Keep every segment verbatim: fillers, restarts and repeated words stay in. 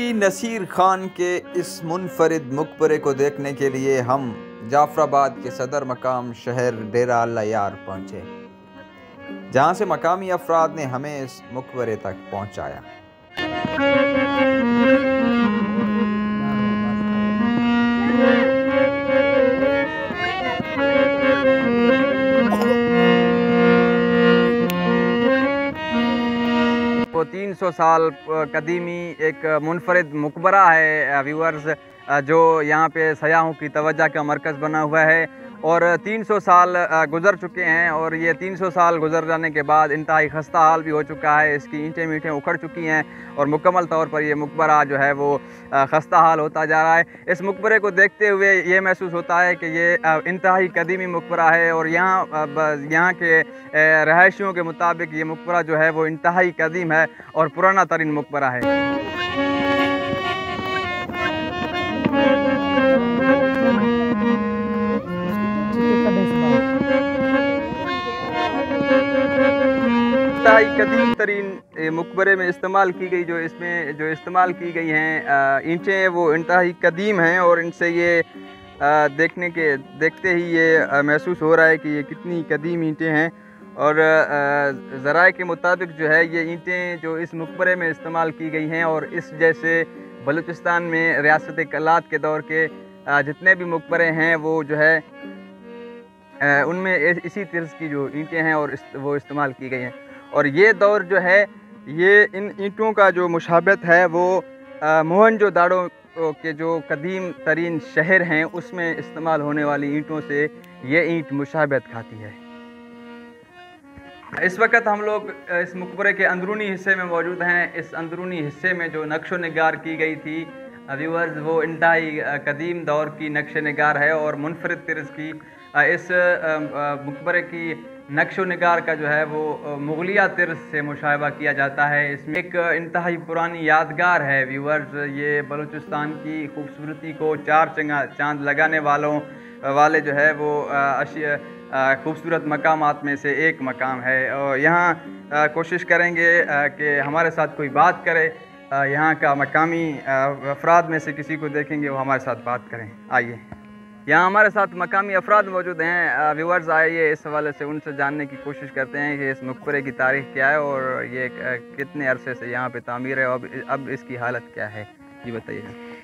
सूफी नसीर खान के इस मुनफरिद मकबरे को देखने के लिए हम जाफराबाद के सदर मकाम शहर डेरा अल्लाह यार पहुँचे, जहाँ से मकामी अफराद ने हमें इस मकबरे तक पहुँचाया। वो तीन सौ साल कदीमी एक मुनफरिद मकबरा है व्यूअर्स, जो यहाँ पे सयाहों की तवज्जो का मरकज़ बना हुआ है और तीन सौ साल गुज़र चुके हैं और ये तीन सौ साल गुज़र जाने के बाद इंतहाई खस्ता हाल भी हो चुका है। इसकी ईंटें मीटें उखड़ चुकी हैं और मुकम्मल तौर पर ये मकबरा जो है वो खस्ता हाल होता जा रहा है। इस मकबरे को देखते हुए ये महसूस होता है कि ये इंतहाई कदीमी मकबरा है और यहाँ यहाँ के रहायशियों के मुताबिक ये मकबरा जो है वो इंतहाई कदीम है और पुराना तरीन मकबरा है। इंतहाई कदीम तरीन मकबरे में इस्तेमाल की गई जो इसमें जो इस्तेमाल की गई हैं ईंटें वो इंतहाई कदीम हैं और इनसे ये देखने के देखते ही ये महसूस हो रहा है कि ये कितनी कदीम ईंटें हैं। और ज़राए के मुताबिक जो है ये ईंटें जो इस मकबरे में इस्तेमाल की गई हैं और इस जैसे बलूचिस्तान में रियासत कलात के दौर के जितने भी मकबरे हैं वो जो है उनमें इसी तर्ज की जो ईंटें हैं और इस, वो इस्तेमाल की गई हैं। और ये दौर जो है ये इन ईंटों का जो मुशाबत है वो मोहनजोदाड़ो के जो कदीम तरीन शहर हैं उसमें इस्तेमाल होने वाली ईंटों से ये ईंट मुशाबत खाती है। इस वक्त हम लोग इस मकबरे के अंदरूनी हिस्से में मौजूद हैं। इस अंदरूनी हिस्से में जो नक्शो निगार की गई थी व्यूअर्स वो इंतहाई कदीम दौर की नक्श निगार है और मुनफरिद तर्ज की इस मकबरे की नक्शो निगार का जो है वो मुगलिया तर्ज से मुशाहबा किया जाता है। इसमें एक इंतहाई पुरानी यादगार है व्यूअर्स, ये बलूचिस्तान की खूबसूरती को चार चांद लगाने वालों वाले जो है वो खूबसूरत मकामात में से एक मकाम है। और यहाँ कोशिश करेंगे कि हमारे साथ कोई बात करे, यहाँ का मकामी अफराद में से किसी को देखेंगे वो हमारे साथ बात करें। आइए, यहाँ हमारे साथ मकामी अफराद मौजूद हैं व्यूअर्स, आइए इस हवाले से उनसे जानने की कोशिश करते हैं कि इस मकबरे की तारीख़ क्या है और ये कितने अरसे से यहाँ पे तामीर है और अब इसकी हालत क्या है, ये बताइए।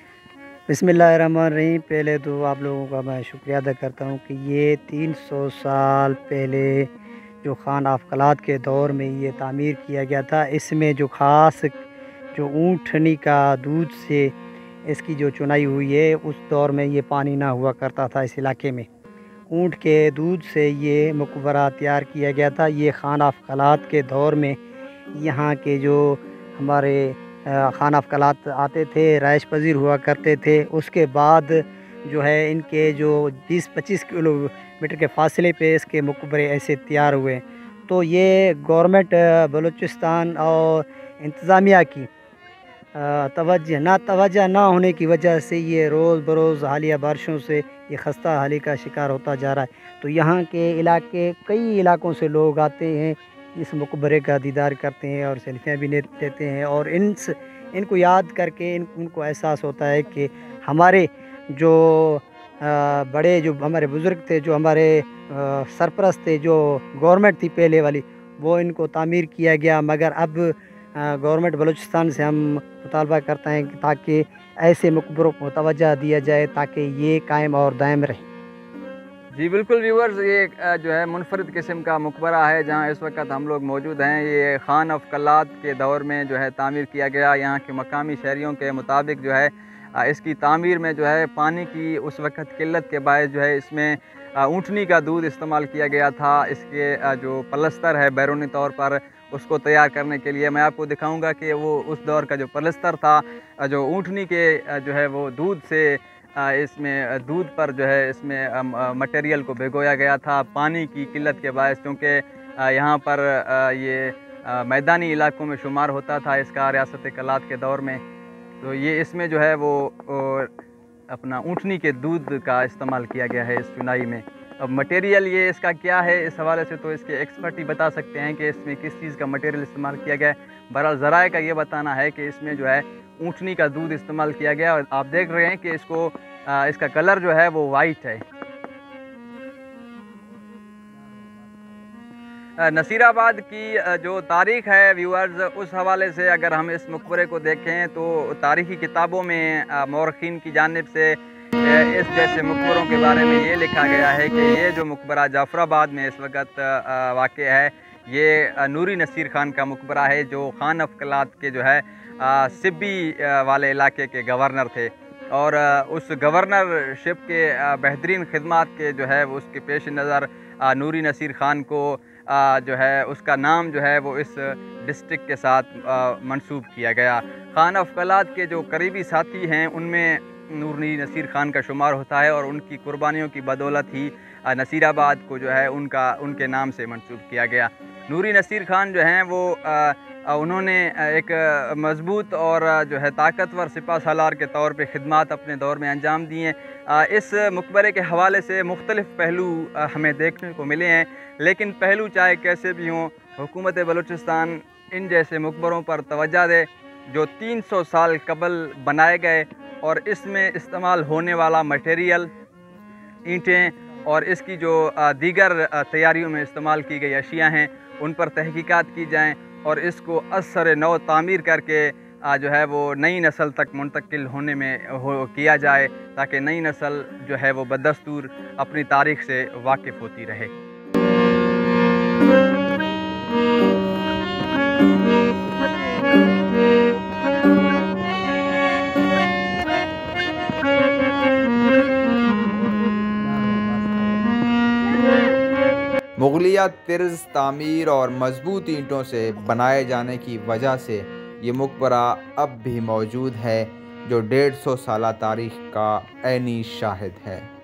बिस्मिल्लाहिर्रहमानिर्रहीम। पहले तो आप लोगों का मैं शुक्रिया अदा करता हूँ कि ये तीन सौ साल पहले जो खान ऑफ कलात के दौर में ये तामीर किया गया था। इसमें जो ख़ास जो ऊँटनी का दूध से इसकी जो चुनाई हुई है, उस दौर में ये पानी ना हुआ करता था इस इलाके में। ऊँट के दूध से ये मकबरा तैयार किया गया था। ये खान ऑफ कलात के दौर में यहाँ के जो हमारे खान ऑफ कलात आते थे, राइश पजीर हुआ करते थे। उसके बाद जो है इनके जो बीस पच्चीस किलोमीटर के फासले पे इसके मकबरे ऐसे तैयार हुए। तो ये गवर्नमेंट बलूचिस्तान और इंतज़ामिया की तवज्जो ना तवज्जो ना होने की वजह से ये रोज़ बरोज़ हालिया बारिशों से ये खस्ता हाली का शिकार होता जा रहा है। तो यहाँ के इलाके कई इलाकों से लोग आते हैं, इस मकबरे का दीदार करते हैं और सेल्फियाँ भी लेते हैं और इन इनको याद करके इन उनको एहसास होता है कि हमारे जो आ, बड़े जो हमारे बुज़ुर्ग थे, जो हमारे आ, सरपरस्त थे, जो गवर्नमेंट थी पहले वाली, वो इनको तामीर किया गया। मगर अब गवर्नमेंट बलूचिस्तान से हम मुतालबा करते हैं कि ताकि ऐसे मकबरों को तवज्जो दिया जाए ताकि ये कायम और दायम रहे। जी बिल्कुल व्यूअर्स, ये जो है मुनफरिद किस्म का मकबरा है जहाँ इस वक्त हम लोग मौजूद हैं। ये खान ऑफ कलात के दौर में जो है तामीर किया गया। यहाँ के मकामी शहरियों के मुताबिक जो है इसकी तामीर में जो है पानी की उस वक्त किल्लत के बायस जो है इसमें ऊँटनी का दूध इस्तेमाल किया गया था। इसके जो पलस्तर है बैरूनी तौर पर उसको तैयार करने के लिए मैं आपको दिखाऊंगा कि वो उस दौर का जो पलस्तर था, जो ऊँटनी के जो है वो दूध से इसमें दूध पर जो है इसमें मटेरियल को भिगोया गया था पानी की किल्लत के बायस, क्योंकि यहाँ पर ये मैदानी इलाकों में शुमार होता था इसका रियासत कलात के दौर में। तो ये इसमें जो है वो अपना ऊँटनी के दूध का इस्तेमाल किया गया है इस चुनाई में। अब मटेरियल ये इसका क्या है, इस हवाले से तो इसके एक्सपर्ट ही बता सकते हैं कि इसमें किस चीज़ का मटेरियल इस्तेमाल किया गया है। बहरहाल ज़राए का ये बताना है कि इसमें जो है ऊँटनी का दूध इस्तेमाल किया गया। और आप देख रहे हैं कि इसको आ, इसका कलर जो है वो वाइट है। नसीराबाद की जो तारीख़ है व्यूअर्स, उस हवाले से अगर हम इस मकबरे को देखें तो तारीख़ी किताबों में मौरख़ीन की जानिब से इस जैसे मकबरों के बारे में ये लिखा गया है कि ये जो मकबरा जाफराबाद में इस वक्त वाक़ है, ये नूरी नसीर ख़ान का मकबरा है, जो ख़ान ऑफ कलात के जो है सिब्बी वाले इलाके के गवर्नर थे। और उस गवर्नरशिप के बेहतरीन खिदमात के जो है वो उसके पेश नज़र नूरी नसीर ख़ान को आ, जो है उसका नाम जो है वो इस डिस्ट्रिक्ट के साथ मंसूब किया गया। ख़ान ऑफ कलात के जो करीबी साथी हैं उनमें नूरी नसीर ख़ान का शुमार होता है, और उनकी कुर्बानियों की बदौलत ही नसीराबाद को जो है उनका उनके नाम से मंसूब किया गया। नूरी नसीर ख़ान जो हैं वो आ, उन्होंने एक मज़बूत और जो है ताकतवर सिपा सालार के तौर पे ख़िदमात अपने दौर में अंजाम दिए। इस मकबरे के हवाले से मुख्तलिफ़ पहलू हमें देखने को मिले हैं, लेकिन पहलू चाहे कैसे भी हों, हुकूमत बलूचिस्तान इन जैसे मकबरों पर तवज्जो दे जो तीन सौ साल कबल बनाए गए, और इसमें इस्तेमाल होने वाला मटेरियल ईंटें और इसकी जो दीगर तैयारियों में इस्तेमाल की गई अशिया हैं उन पर तहकीकात की जाएँ, और इसको असर नौ तामीर करके जो है वो नई नस्ल तक मुंतकिल होने में हो किया जाए, ताकि नई नस्ल जो है वो बदस्तूर अपनी तारीख़ से वाकिफ़ होती रहे। मुग़लिया तर्ज़ तामीर और मज़बूत ईंटों से बनाए जाने की वजह से ये मकबरा अब भी मौजूद है, जो डेढ़ सौ साला तारीख़ का ऐनी शाहिद है।